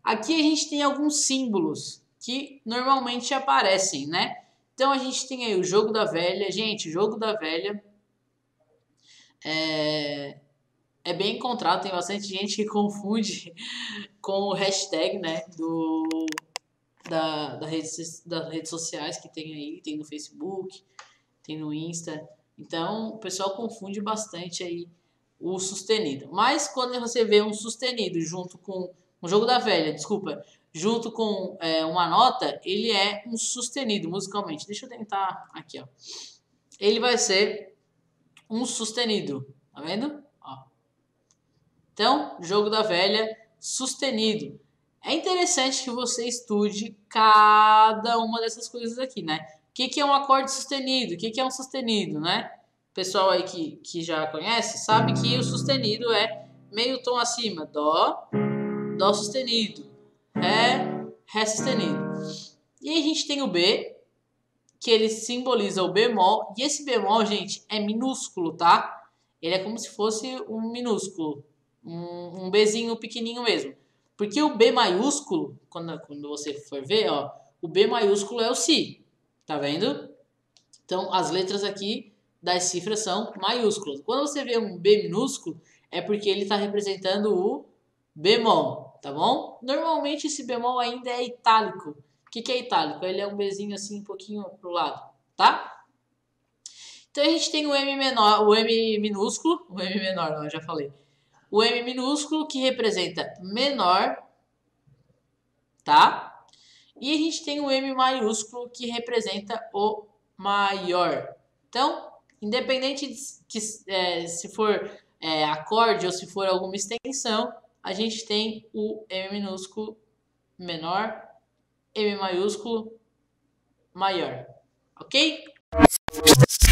Aqui a gente tem alguns símbolos que normalmente aparecem, né? Então a gente tem aí o jogo da velha. Gente, o jogo da velha é bem encontrado. Tem bastante gente que confunde com o hashtag, né? Das redes sociais que tem aí. Tem no Facebook, tem no Insta. Então o pessoal confunde bastante aí o sustenido. Mas quando você vê um sustenido junto com um jogo da velha, desculpa, junto com uma nota, ele é um sustenido musicalmente. Deixa eu tentar aqui, ó. Ele vai ser um sustenido, tá vendo? Ó. Então, jogo da velha, sustenido. É interessante que você estude cada uma dessas coisas aqui, né? O que é um acorde sustenido? O que é um sustenido, né? O pessoal aí que já conhece sabe que o sustenido é meio tom acima. Dó, dó sustenido, ré, ré sustenido. E aí a gente tem o B, que ele simboliza o bemol. E esse bemol, gente, é minúsculo, tá? Ele é como se fosse um minúsculo. Um Bzinho pequenininho mesmo. Porque o B maiúsculo, quando você for ver, ó, o B maiúsculo é o Si. Tá vendo? Então, as letras aqui das cifras são maiúsculas. Quando você vê um B minúsculo, é porque ele está representando o bemol, tá bom? Normalmente esse bemol ainda é itálico. O que é itálico? Ele é um Bzinho assim um pouquinho pro lado, tá? Então a gente tem o M menor, o M minúsculo, o M menor, não, eu já falei. O M minúsculo que representa menor, tá? E a gente tem o M maiúsculo que representa o maior. Então, independente de que, se for acorde ou se for alguma extensão, a gente tem o M minúsculo menor, M maiúsculo maior. Ok?